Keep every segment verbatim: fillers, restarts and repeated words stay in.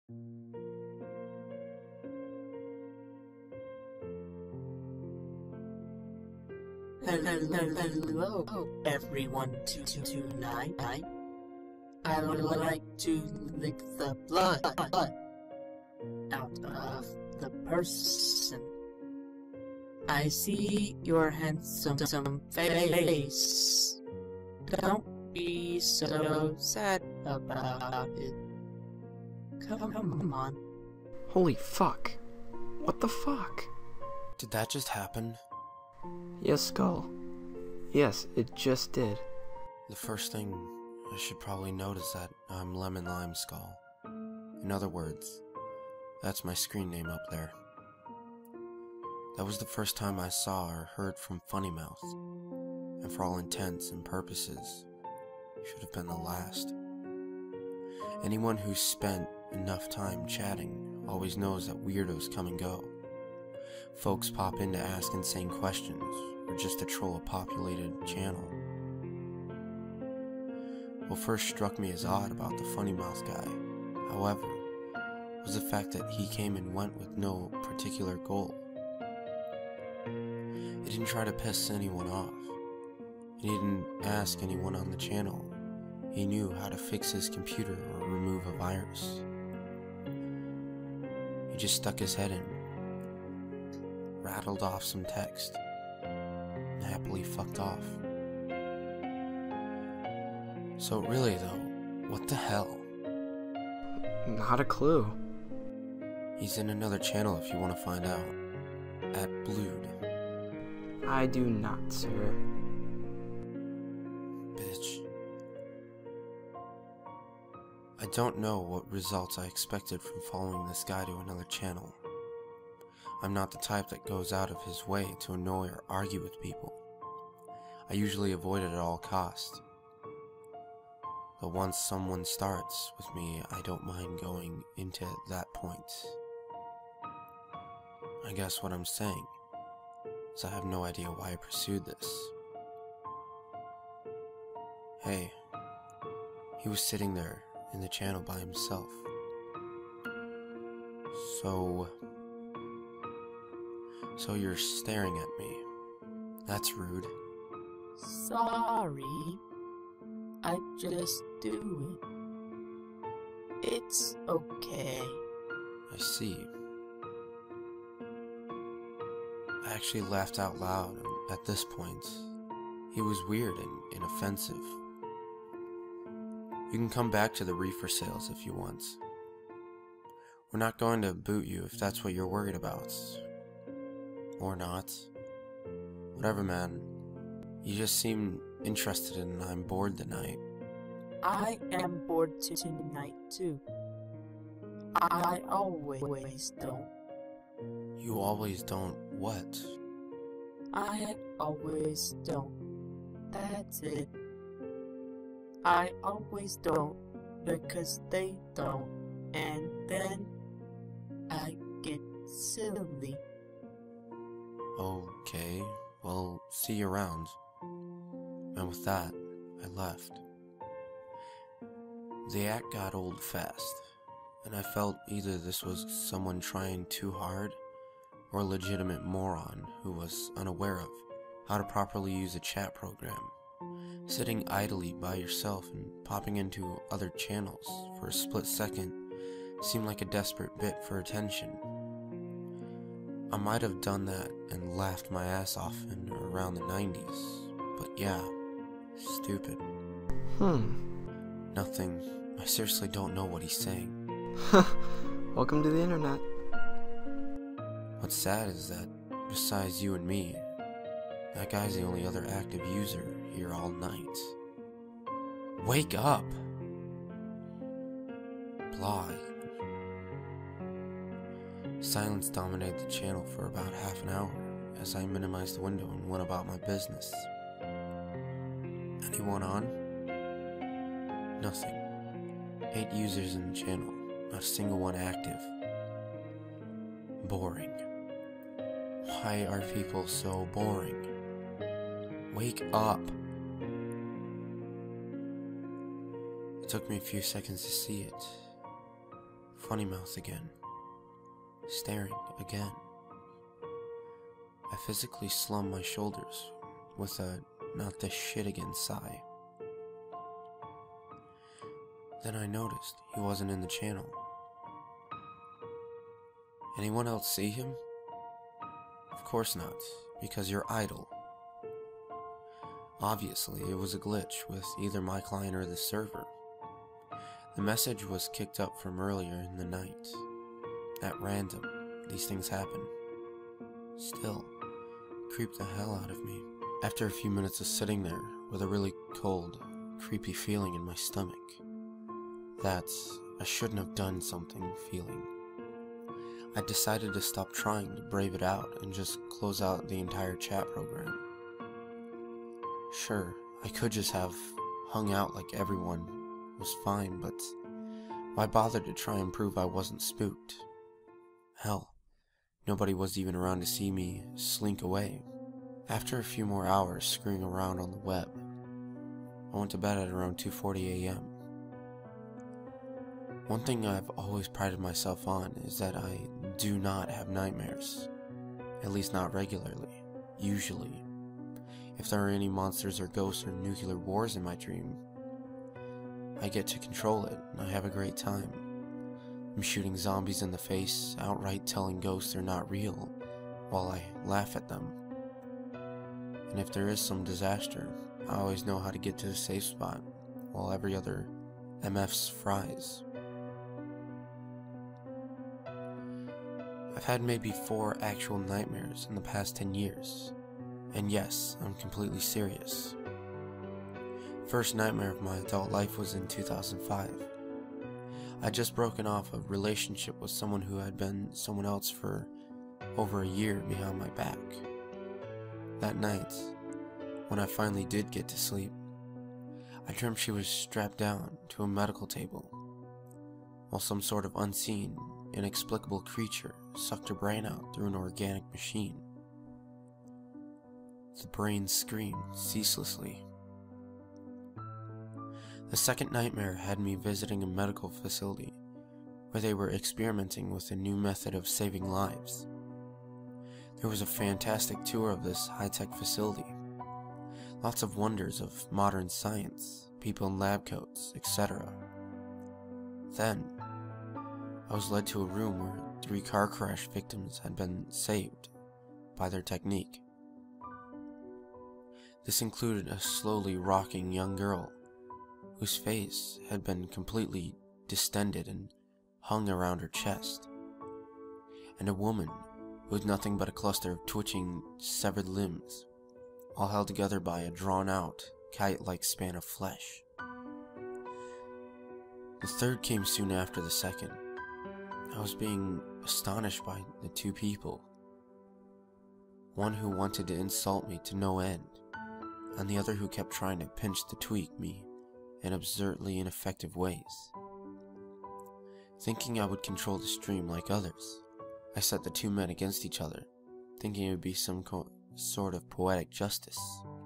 Hello, everyone. Two two two nine nine. I would like to lick the blood out of the person. I see your handsome face. Don't be so sad about it. Come on. Holy fuck. What the fuck? Did that just happen? Yes, Skull. Yes, it just did. The first thing I should probably note is that I'm lemonlimeskull. In other words, that's my screen name up there. That was the first time I saw or heard from FUNNYMOUth, and for all intents and purposes, should have been the last. Anyone who's spent enough time chatting always knows that weirdos come and go. Folks pop in to ask insane questions, or just to troll a populated channel. What first struck me as odd about the FUNNYMOUth guy, however, was the fact that he came and went with no particular goal. He didn't try to piss anyone off. He didn't ask anyone on the channel. He knew how to fix his computer or remove a virus. He just stuck his head in, rattled off some text, and happily fucked off. So really though, what the hell? Not a clue. He's in another channel if you want to find out. At BLUUD. I do not, sir. Bitch. I don't know what results I expected from following this guy to another channel. I'm not the type that goes out of his way to annoy or argue with people. I usually avoid it at all costs. But once someone starts with me, I don't mind going into that point. I guess what I'm saying is I have no idea why I pursued this. Hey, he was sitting there in the channel by himself. So... So you're staring at me. That's rude. Sorry. I just do it. It's okay. I see. I actually laughed out loud, and at this point, he was weird and, and offensive. You can come back to the reefer sales if you want. We're not going to boot you if that's what you're worried about. Or not. Whatever, man. You just seem interested and I'm bored tonight. I am bored tonight too. I always don't. You always don't what? I always don't. That's it. I always don't because they don't, and then I get silly. Okay, well, see you around. And with that, I left. The act got old fast, and I felt either this was someone trying too hard, or a legitimate moron who was unaware of how to properly use a chat program. Sitting idly by yourself and popping into other channels for a split second seemed like a desperate bit for attention. I might have done that and laughed my ass off in around the nineties, but yeah, stupid. Hmm. Nothing. I seriously don't know what he's saying. Welcome to the internet. What's sad is that, besides you and me, that guy's the only other active user here all night. Wake up! Blah. Silence dominated the channel for about half an hour as I minimized the window and went about my business. Anyone on? Nothing. Eight users in the channel, not a single one active. Boring. Why are people so boring? Wake up! It took me a few seconds to see it. FUNNYMOUTH again, staring again. I physically slump my shoulders with a not this shit again sigh. Then I noticed he wasn't in the channel. Anyone else see him? Of course not, because you're idle. Obviously, it was a glitch with either my client or the server. The message was kicked up from earlier in the night. At random, these things happen. Still, it creeped the hell out of me. After a few minutes of sitting there with a really cold, creepy feeling in my stomach, that's I shouldn't have done something feeling, I decided to stop trying to brave it out and just close out the entire chat program. Sure, I could just have hung out like everyone was fine, but why bother to try and prove I wasn't spooked? Hell, nobody was even around to see me slink away. After a few more hours screwing around on the web, I went to bed at around two forty a m One thing I've always prided myself on is that I do not have nightmares, at least not regularly, usually. If there are any monsters or ghosts or nuclear wars in my dream, I get to control it and I have a great time. I'm shooting zombies in the face, outright telling ghosts they're not real, while I laugh at them. And if there is some disaster, I always know how to get to the safe spot, while every other M F's fries. I've had maybe four actual nightmares in the past ten years. And yes, I'm completely serious. First nightmare of my adult life was in two thousand five. I'd just broken off a relationship with someone who had been someone else for over a year behind my back. That night, when I finally did get to sleep, I dreamt she was strapped down to a medical table, while some sort of unseen, inexplicable creature sucked her brain out through an organic machine. The brain screamed ceaselessly. The second nightmare had me visiting a medical facility where they were experimenting with a new method of saving lives. There was a fantastic tour of this high-tech facility. Lots of wonders of modern science, people in lab coats, et cetera. Then, I was led to a room where three car crash victims had been saved by their technique. This included a slowly rocking young girl whose face had been completely distended and hung around her chest, and a woman with nothing but a cluster of twitching, severed limbs, all held together by a drawn-out, kite-like span of flesh. The third came soon after the second. I was being astonished by the two people, one who wanted to insult me to no end, and the other who kept trying to pinch to tweak me in absurdly ineffective ways. Thinking I would control the stream like others, I set the two men against each other, thinking it would be some co sort of poetic justice.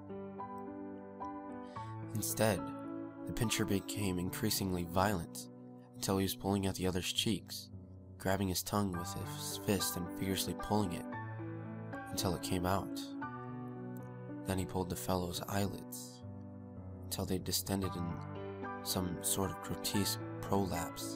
Instead, the pincher became increasingly violent until he was pulling at the other's cheeks, grabbing his tongue with his fist and fiercely pulling it until it came out. Then he pulled the fellow's eyelids until they distended in some sort of grotesque prolapse.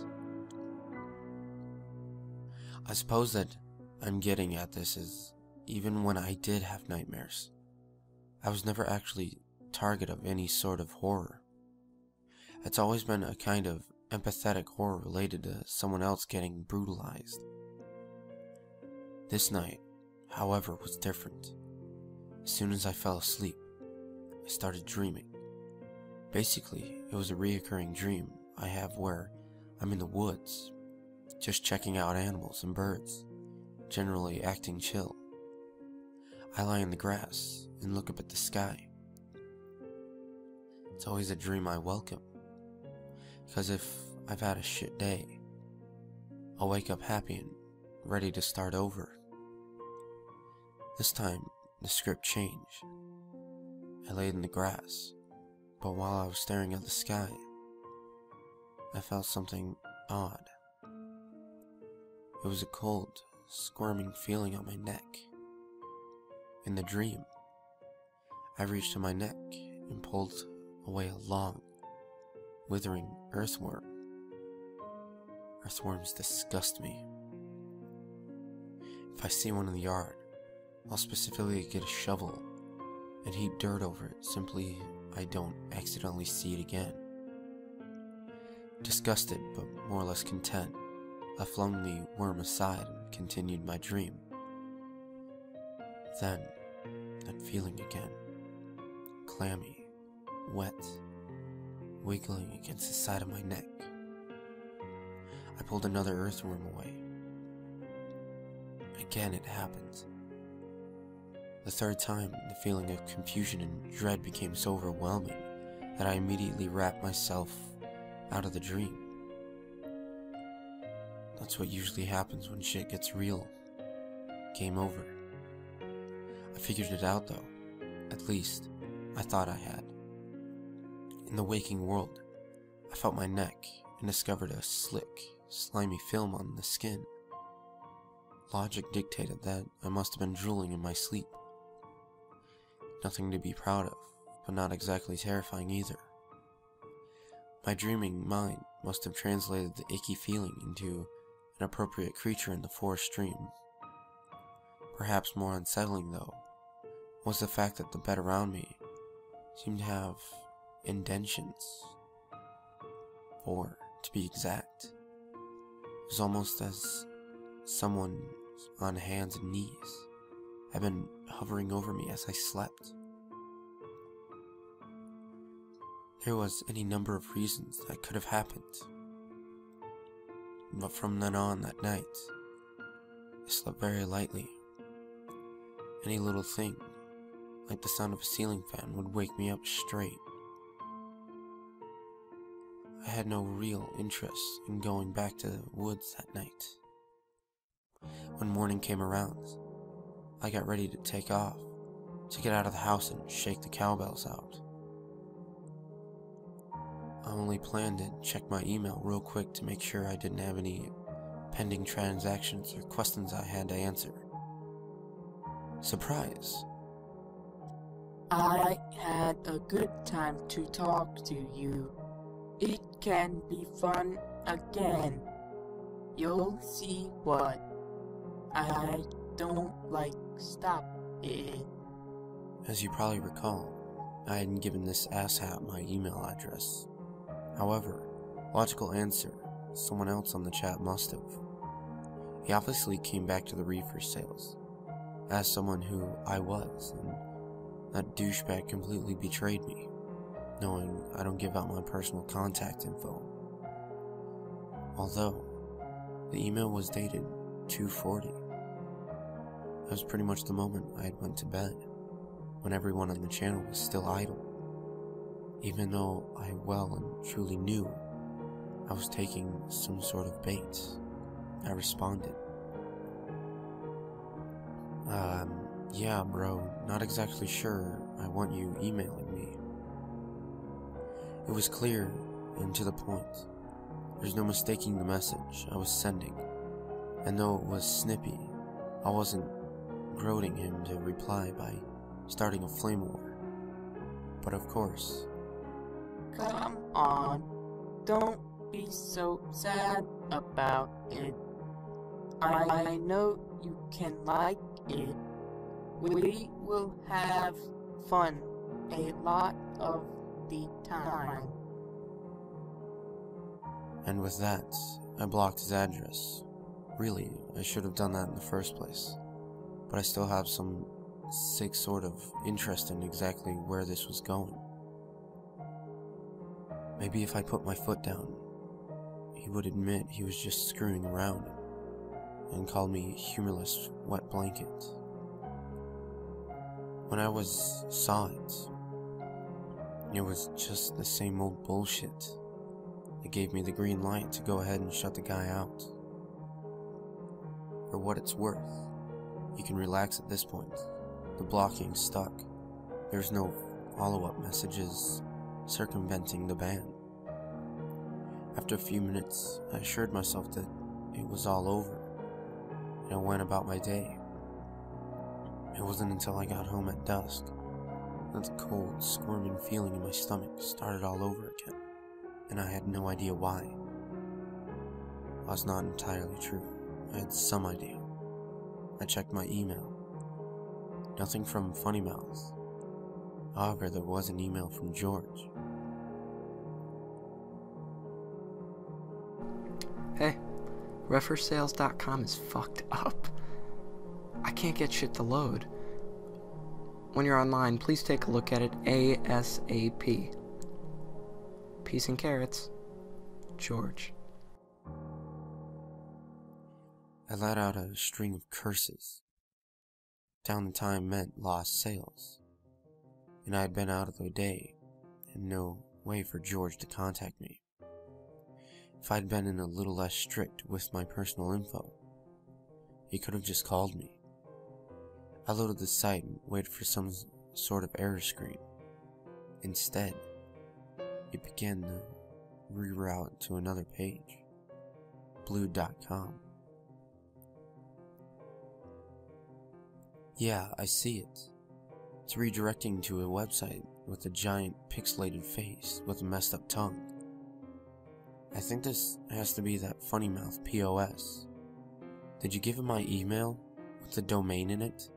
I suppose that I'm getting at this is, even when I did have nightmares, I was never actually target of any sort of horror. It's always been a kind of empathetic horror related to someone else getting brutalized. This night, however, was different. As soon as I fell asleep, I started dreaming. Basically, it was a reoccurring dream I have where I'm in the woods, just checking out animals and birds, generally acting chill. I lie in the grass and look up at the sky. It's always a dream I welcome, because if I've had a shit day, I'll wake up happy and ready to start over. This time, the script changed. I laid in the grass, but while I was staring at the sky, I felt something odd. It was a cold, squirming feeling on my neck. In the dream, I reached to my neck and pulled away a long, withering earthworm. Earthworms disgust me. If I see one in the yard, I'll specifically get a shovel and heap dirt over it, simply I don't accidentally see it again. Disgusted, but more or less content, I flung the worm aside and continued my dream. Then, that feeling again. Clammy, wet, wiggling against the side of my neck. I pulled another earthworm away. Again it happened. The third time, the feeling of confusion and dread became so overwhelming that I immediately wrapped myself out of the dream. That's what usually happens when shit gets real. Game over. I figured it out though. At least, I thought I had. In the waking world, I felt my neck and discovered a slick, slimy film on the skin. Logic dictated that I must have been drooling in my sleep. Nothing to be proud of, but not exactly terrifying either. My dreaming mind must have translated the icky feeling into an appropriate creature in the forest stream. Perhaps more unsettling, though, was the fact that the bed around me seemed to have indentions. Or, to be exact, it was almost as someone on hands and knees had been hovering over me as I slept. There was any number of reasons that could have happened. But from then on that night, I slept very lightly. Any little thing, like the sound of a ceiling fan, would wake me up straight. I had no real interest in going back to the woods that night. When morning came around, I got ready to take off, to get out of the house and shake the cowbells out. I only planned to check my email real quick to make sure I didn't have any pending transactions or questions I had to answer. Surprise! I had a good time to talk to you. It can be fun again. You'll see what I don't like. Stop it. As you probably recall, I hadn't given this asshat my email address. However, logical answer, someone else on the chat must have. He obviously came back to the reefer sales, as someone who I was, and that douchebag completely betrayed me, knowing I don't give out my personal contact info. Although, the email was dated two forty. That was pretty much the moment I had went to bed, when everyone on the channel was still idle. Even though I well and truly knew I was taking some sort of bait, I responded. Um, yeah bro, not exactly sure I want you emailing me. It was clear and to the point. There's no mistaking the message I was sending, and though it was snippy, I wasn't goading him to reply by starting a flame war. But of course, Come on, don't be so sad about it. I know you can like it. We will have fun a lot of the time. And with that, I blocked his address. Really, I should have done that in the first place. But I still have some sick sort of interest in exactly where this was going. Maybe if I put my foot down, he would admit he was just screwing around and call me humorless wet blanket. When I was saw it, it was just the same old bullshit that gave me the green light to go ahead and shut the guy out. For what it's worth, you can relax at this point. The blocking's stuck. There's no follow-up messages circumventing the ban. After a few minutes, I assured myself that it was all over, and I went about my day. It wasn't until I got home at dusk that the cold, squirming feeling in my stomach started all over again, and I had no idea why. It was not entirely true. I had some idea. I checked my email. Nothing from FUNNYMOUTH. However, there was an email from George. Hey, refer sales dot com is fucked up. I can't get shit to load. When you're online, please take a look at it ASAP. Peace and carrots. George. I let out a string of curses. Down the time meant lost sales, and I had been out of the day, and no way for George to contact me. If I'd been in a little less strict with my personal info, he could have just called me. I loaded the site and waited for some sort of error screen. Instead, it began to reroute to another page, BLUUD dot com. Yeah, I see it. It's redirecting to a website with a giant pixelated face with a messed up tongue. I think this has to be that FUNNYMOUTH P O S. Did you give him my email with the domain in it?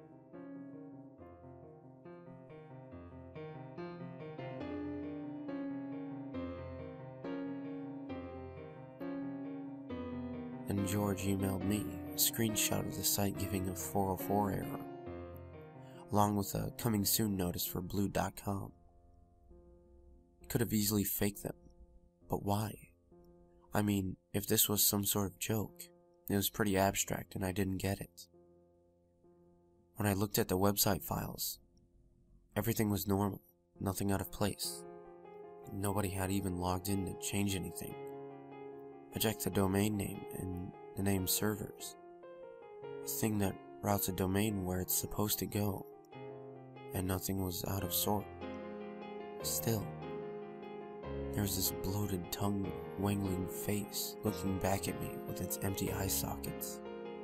And George emailed me a screenshot of the site giving a four oh four error, along with a coming soon notice for BLUUD dot com. Could have easily faked them, but why? I mean, if this was some sort of joke, it was pretty abstract and I didn't get it. When I looked at the website files, everything was normal, nothing out of place. Nobody had even logged in to change anything. I checked the domain name and the name servers, the thing that routes a domain where it's supposed to go, and nothing was out of sort. Still, there was this bloated tongue wangling face looking back at me with its empty eye sockets.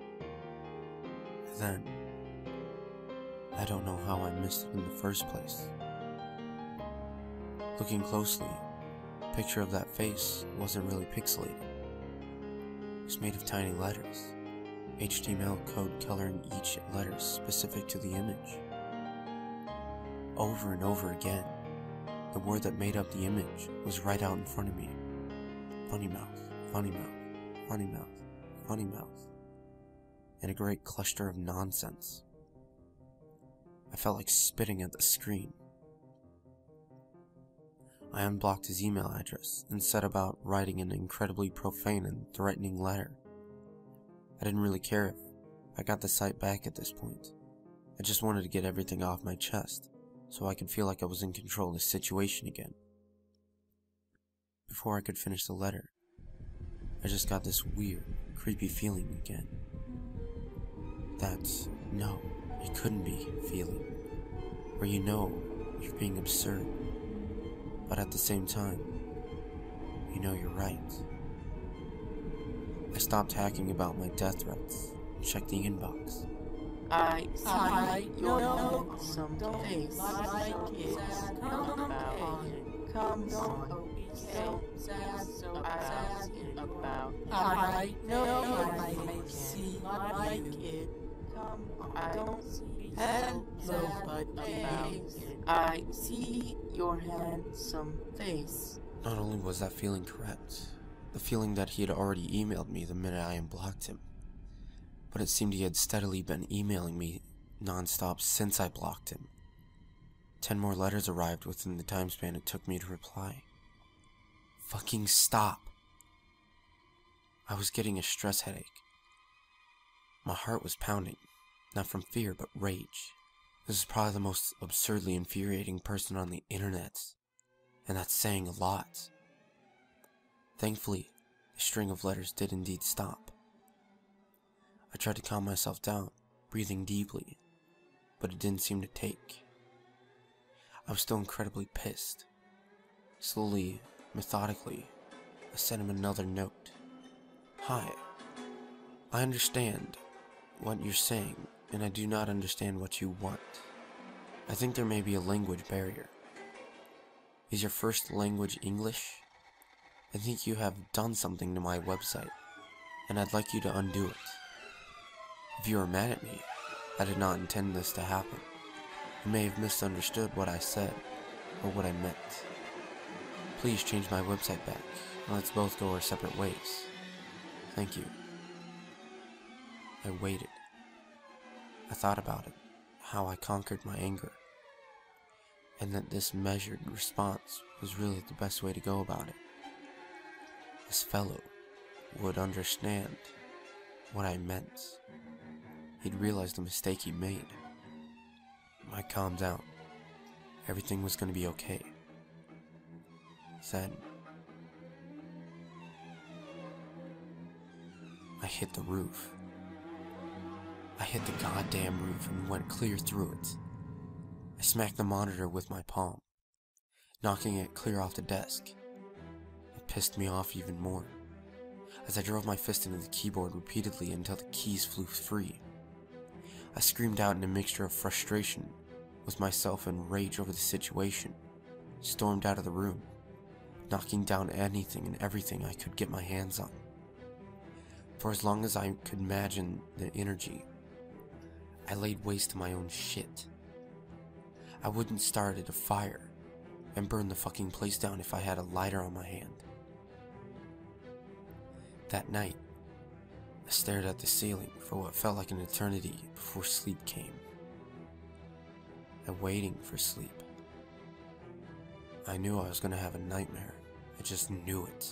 Then, I don't know how I missed it in the first place. Looking closely, the picture of that face wasn't really pixelated. It was made of tiny letters, H T M L code coloring each letter specific to the image. Over and over again, the word that made up the image was right out in front of me. FUNNYMOUTH, FUNNYMOUTH, FUNNYMOUTH, FUNNYMOUTH, and a great cluster of nonsense. I felt like spitting at the screen. I unblocked his email address and set about writing an incredibly profane and threatening letter. I didn't really care if I got the site back at this point. I just wanted to get everything off my chest, so I could feel like I was in control of the situation again. Before I could finish the letter, I just got this weird, creepy feeling again. That's, no, it couldn't be feeling, where you know you're being absurd, but at the same time, you know you're right. I stopped hacking about my death threats and checked the inbox. I see your handsome face like it's come about. Come on, so so asking about. I know I may see like it. Come on, I don't see hello, but about. I see your handsome face. Not only was that feeling correct, the feeling that he had already emailed me the minute I unblocked him, but it seemed he had steadily been emailing me non-stop since I blocked him. Ten more letters arrived within the time span it took me to reply. Fucking stop. I was getting a stress headache. My heart was pounding, not from fear but rage. This is probably the most absurdly infuriating person on the internet, and that's saying a lot. Thankfully, the string of letters did indeed stop. I tried to calm myself down, breathing deeply, but it didn't seem to take. I was still incredibly pissed. Slowly, methodically, I sent him another note. Hi, I understand what you're saying, and I do not understand what you want. I think there may be a language barrier. Is your first language English? I think you have done something to my website, and I'd like you to undo it. If you are mad at me, I did not intend this to happen. You may have misunderstood what I said, or what I meant. Please change my website back, and let's both go our separate ways. Thank you. I waited. I thought about it, how I conquered my anger, and that this measured response was really the best way to go about it. This fellow would understand what I meant. He'd realize the mistake he made. I calmed down. Everything was going to be okay. Then, I hit the roof. I hit the goddamn roof and went clear through it. I smacked the monitor with my palm, knocking it clear off the desk. It pissed me off even more, as I drove my fist into the keyboard repeatedly until the keys flew free. I screamed out in a mixture of frustration with myself and rage over the situation, stormed out of the room, knocking down anything and everything I could get my hands on. For as long as I could imagine the energy, I laid waste to my own shit. I wouldn't start at a fire and burn the fucking place down if I had a lighter on my hand. That night, I stared at the ceiling for what felt like an eternity before sleep came. I'm waiting for sleep. I knew I was gonna have a nightmare. I just knew it.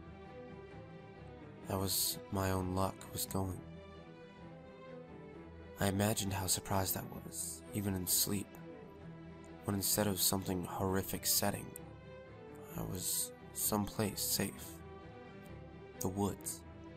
That was my own luck was going. I imagined how surprised I was, even in sleep, when instead of something horrific setting, I was someplace safe. The woods.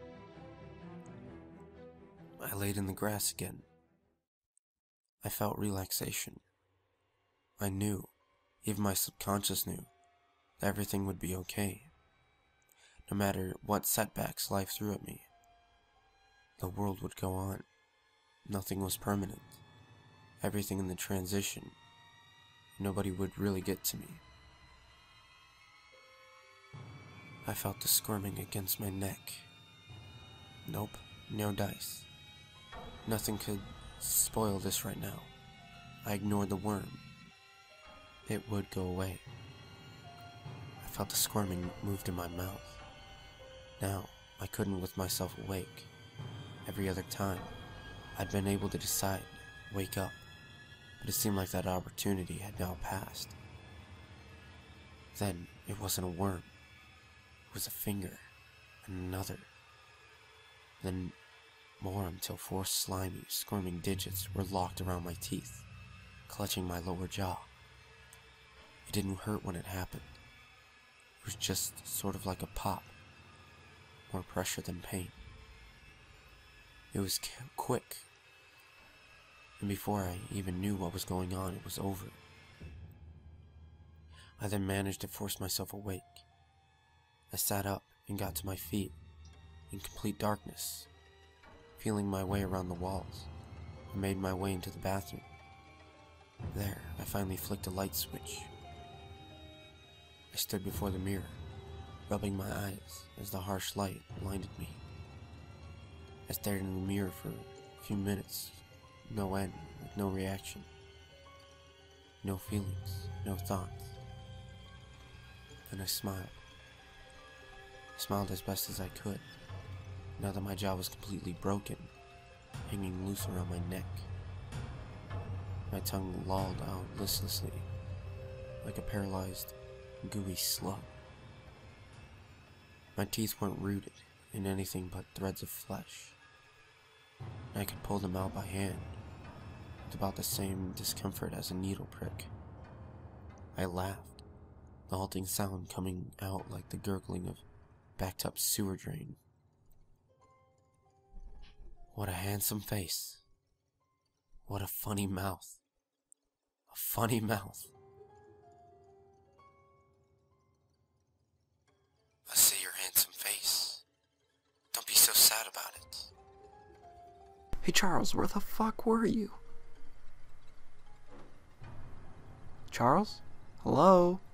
I laid in the grass again. I felt relaxation. I knew, even my subconscious knew, that everything would be okay. No matter what setbacks life threw at me, the world would go on. Nothing was permanent. Everything in the transition. Nobody would really get to me. I felt the squirming against my neck. Nope, no dice. Nothing could spoil this right now. I ignored the worm. It would go away. I felt the squirming moved in my mouth. Now, I couldn't with myself awake. Every other time, I'd been able to decide, wake up, but it seemed like that opportunity had now passed. Then, it wasn't a worm. It was a finger, and another. Then, more until four slimy, squirming digits were locked around my teeth, clutching my lower jaw. It didn't hurt when it happened. It was just sort of like a pop. More pressure than pain. It was quick. And before I even knew what was going on, it was over. I then managed to force myself awake. I sat up and got to my feet, in complete darkness, feeling my way around the walls. I made my way into the bathroom. There, I finally flicked a light switch. I stood before the mirror, rubbing my eyes as the harsh light blinded me. I stared in the mirror for a few minutes, no end, with no reaction. No feelings, no thoughts. Then I smiled. I smiled as best as I could, now that my jaw was completely broken, hanging loose around my neck. My tongue lolled out listlessly, like a paralyzed, gooey slug. My teeth weren't rooted in anything but threads of flesh. I could pull them out by hand, with about the same discomfort as a needle prick. I laughed, the halting sound coming out like the gurgling of backed up sewer drain. What a handsome face. What a funny mouth. A funny mouth. I see your handsome face. Don't be so sad about it. Hey Charles, where the fuck were you? Charles? Hello?